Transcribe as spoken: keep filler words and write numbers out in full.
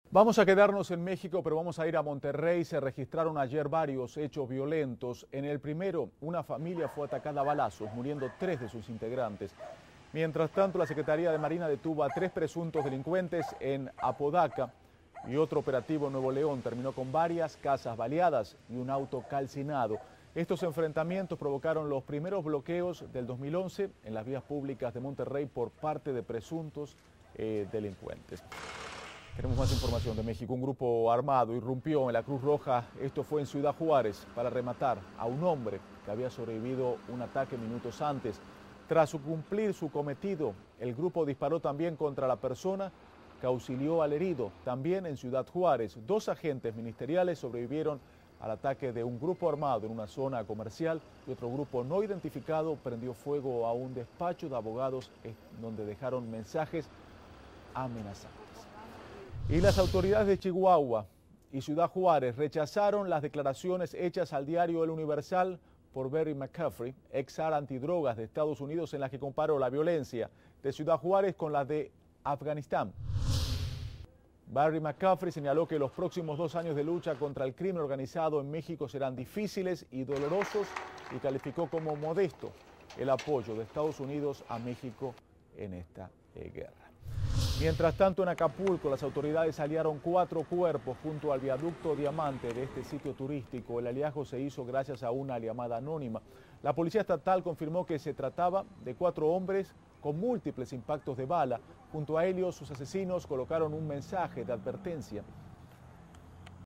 Vamos a quedarnos en México, pero vamos a ir a Monterrey. Se registraron ayer varios hechos violentos. En el primero, una familia fue atacada a balazos, muriendo tres de sus integrantes. Mientras tanto, la Secretaría de Marina detuvo a tres presuntos delincuentes en Apodaca y otro operativo en Nuevo León terminó con varias casas baleadas y un auto calcinado. Estos enfrentamientos provocaron los primeros bloqueos del dos mil once en las vías públicas de Monterrey por parte de presuntos eh, delincuentes. Tenemos más información de México. Un grupo armado irrumpió en la Cruz Roja, esto fue en Ciudad Juárez, para rematar a un hombre que había sobrevivido un ataque minutos antes. Tras cumplir su cometido, el grupo disparó también contra la persona que auxilió al herido, también en Ciudad Juárez. Dos agentes ministeriales sobrevivieron al ataque de un grupo armado en una zona comercial y otro grupo no identificado prendió fuego a un despacho de abogados donde dejaron mensajes amenazantes. Y las autoridades de Chihuahua y Ciudad Juárez rechazaron las declaraciones hechas al diario El Universal por Barry McCaffrey, ex zar antidrogas de Estados Unidos, en la que comparó la violencia de Ciudad Juárez con la de Afganistán. Barry McCaffrey señaló que los próximos dos años de lucha contra el crimen organizado en México serán difíciles y dolorosos y calificó como modesto el apoyo de Estados Unidos a México en esta eh, guerra. Mientras tanto, en Acapulco, las autoridades hallaron cuatro cuerpos junto al viaducto Diamante de este sitio turístico. El hallazgo se hizo gracias a una llamada anónima. La policía estatal confirmó que se trataba de cuatro hombres con múltiples impactos de bala. Junto a ellos, sus asesinos colocaron un mensaje de advertencia.